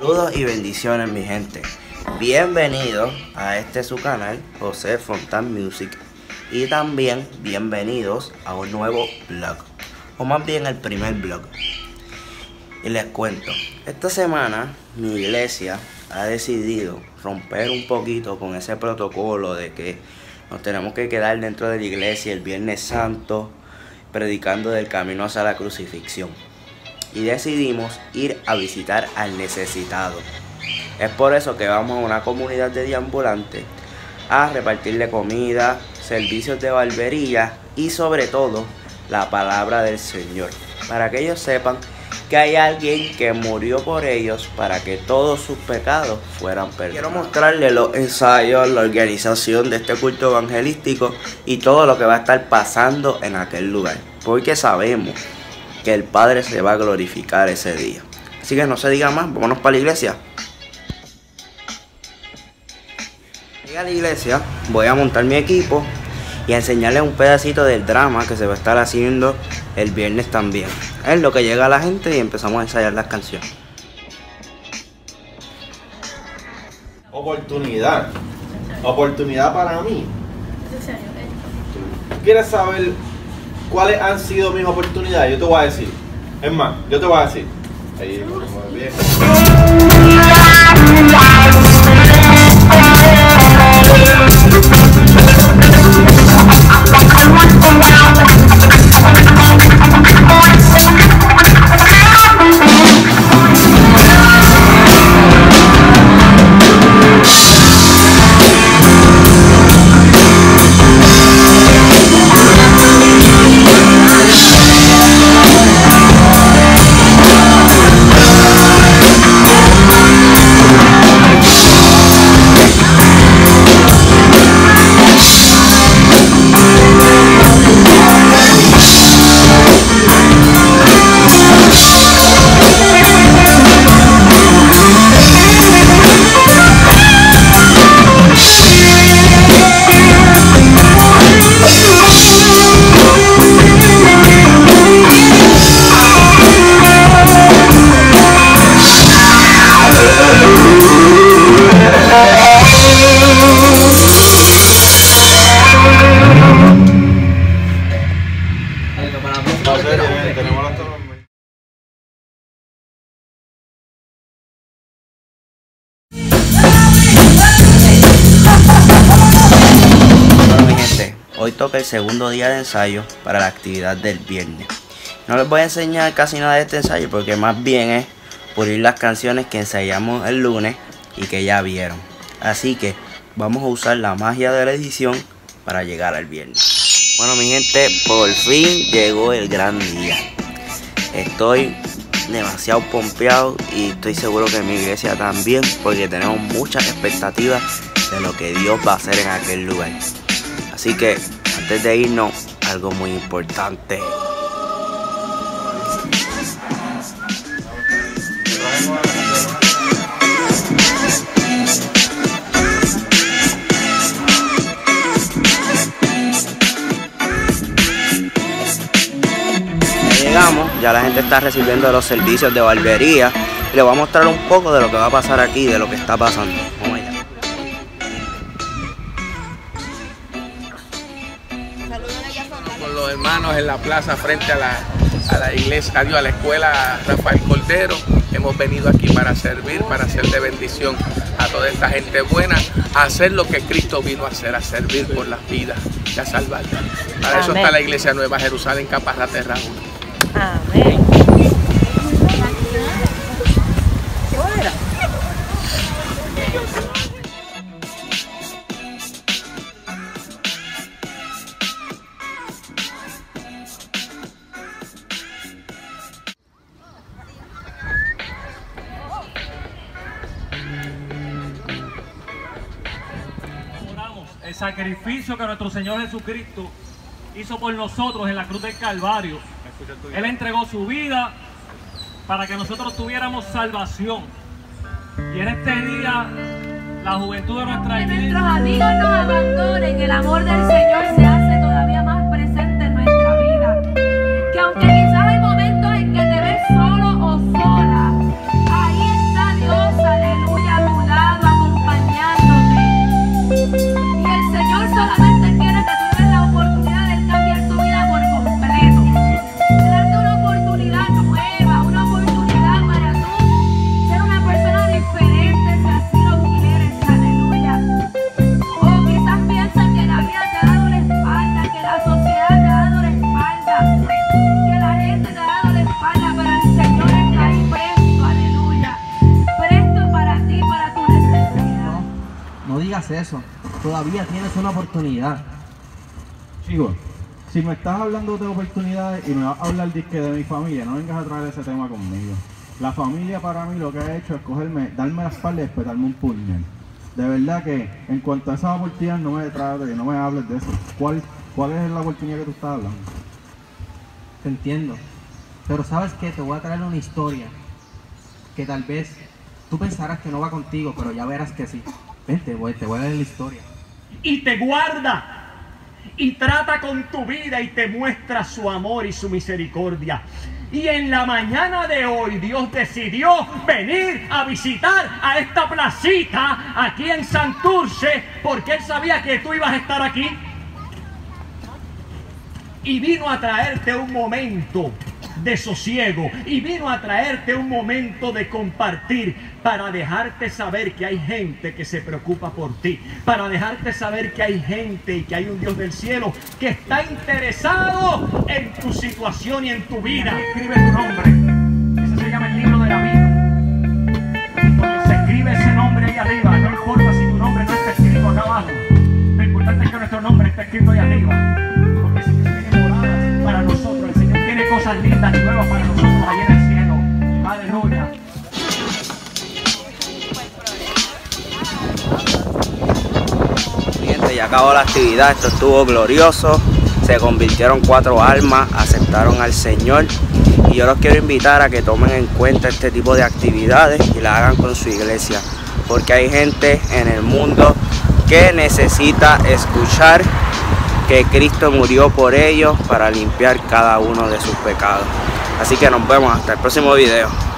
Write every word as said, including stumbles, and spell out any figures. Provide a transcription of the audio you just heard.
Saludos y bendiciones, mi gente. Bienvenidos a este su canal, José Fontán Music. Y también bienvenidos a un nuevo vlog, o más bien el primer vlog. Y les cuento, esta semana mi iglesia ha decidido romper un poquito con ese protocolo de que nos tenemos que quedar dentro de la iglesia el Viernes Santo predicando del camino hacia la crucifixión. Y decidimos ir a visitar al necesitado. Es por eso que vamos a una comunidad de deambulantes a repartirle comida, servicios de barbería y sobre todo la palabra del Señor, para que ellos sepan que hay alguien que murió por ellos para que todos sus pecados fueran perdonados. Quiero mostrarles los ensayos, la organización de este culto evangelístico y todo lo que va a estar pasando en aquel lugar, porque sabemos que el Padre se va a glorificar ese día. Así que no se diga más, vámonos para la iglesia. Llega a la iglesia, voy a montar mi equipo y a enseñarles un pedacito del drama que se va a estar haciendo el viernes también. Es lo que llega a la gente y empezamos a ensayar las canciones. Oportunidad. Oportunidad para mí. ¿Tú quieres saber cuáles han sido mis oportunidades? Yo te voy a decir. Es más, yo te voy a decir. Ahí, muy bien. Hoy toca el segundo día de ensayo para la actividad del viernes. No les voy a enseñar casi nada de este ensayo porque más bien es pulir las canciones que ensayamos el lunes y que ya vieron. Así que vamos a usar la magia de la edición para llegar al viernes. Bueno, mi gente, por fin llegó el gran día. Estoy demasiado pompeado y estoy seguro que mi iglesia también, porque tenemos muchas expectativas de lo que Dios va a hacer en aquel lugar. Así que antes de irnos, algo muy importante. Ya llegamos, ya la gente está recibiendo los servicios de barbería y les voy a mostrar un poco de lo que va a pasar aquí, de lo que está pasando. Vamos allá. Con los hermanos en la plaza frente a la, a la iglesia, adiós, a la escuela Rafael Cordero. Hemos venido aquí para servir, para hacer de bendición a toda esta gente buena, a hacer lo que Cristo vino a hacer, a servir por las vidas y a salvar. Para Amén. Eso está la iglesia Nueva Jerusalén, Caparraterra uno. Amén. El sacrificio que nuestro Señor Jesucristo hizo por nosotros en la cruz del Calvario. Él entregó su vida para que nosotros tuviéramos salvación. Y en este día, la juventud de nuestra iglesia... Que nuestros amigos nos abandonen, el amor del Señor se hace todavía más presente en nuestra vida. Que aunque quizás hay momentos en que te ves solo o sola, ahí está Dios hagas eso. Todavía tienes una oportunidad. Chico, si me estás hablando de oportunidades y me vas a hablar de, de mi familia, no vengas a traer ese tema conmigo. La familia para mí lo que ha hecho es cogerme, darme la espalda y despetarme un puñal. De verdad que en cuanto a esa oportunidad no me trates, no me hables de eso. ¿Cuál, ¿Cuál es la oportunidad que tú estás hablando? Te entiendo. Pero ¿sabes qué? Te voy a traer una historia que tal vez tú pensarás que no va contigo, pero ya verás que sí. Vente, voy, te voy a leer la historia. Y te guarda y trata con tu vida y te muestra su amor y su misericordia. Y en la mañana de hoy Dios decidió venir a visitar a esta placita aquí en Santurce, porque Él sabía que tú ibas a estar aquí. Y vino a traerte un momento de sosiego, y vino a traerte un momento de compartir, para dejarte saber que hay gente que se preocupa por ti, para dejarte saber que hay gente y que hay un Dios del cielo que está interesado en tu situación y en tu vida. Escribe tu nombre, ese se llama el libro de la vida. Cuando se escribe ese nombre ahí arriba, no importa si tu nombre no está escrito acá abajo, lo importante es que nuestro nombre está escrito ahí arriba, porque si Dios tiene moradas para nosotros, el Señor tiene cosas lindas y nuevas para nosotros allá en el cielo. Aleluya. Ya acabó la actividad, esto estuvo glorioso, se convirtieron cuatro almas, aceptaron al Señor, y yo los quiero invitar a que tomen en cuenta este tipo de actividades y la hagan con su iglesia, porque hay gente en el mundo que necesita escuchar que Cristo murió por ellos para limpiar cada uno de sus pecados. Así que nos vemos hasta el próximo video.